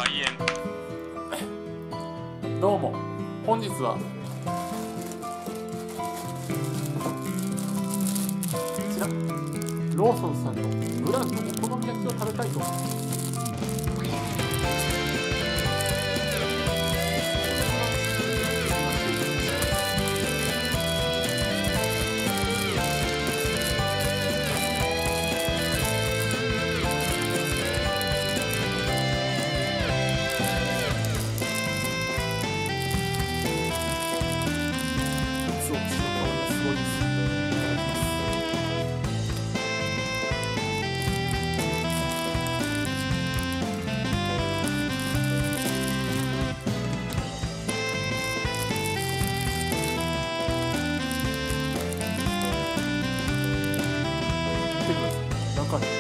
開演。 どうも、本日はこちらローソンさんのブランのお好み焼きを食べたいと思います。中に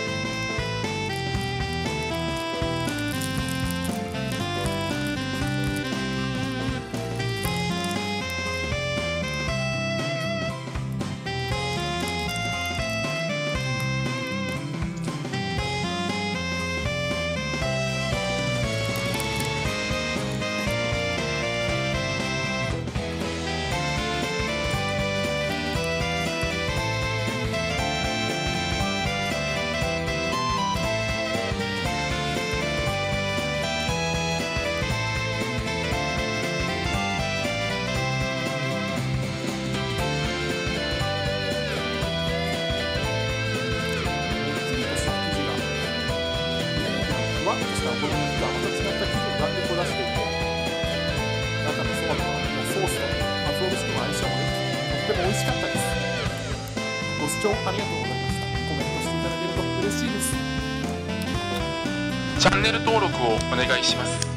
ふわっとしたお好み焼きがまた違った気分を弾力を出していて、中のそばとかソースと鰹節との相性も良くてとっても美味しかったです。ご視聴ありがとうございました。コメントしていただけると嬉しいです。 チャンネル登録をお願いします。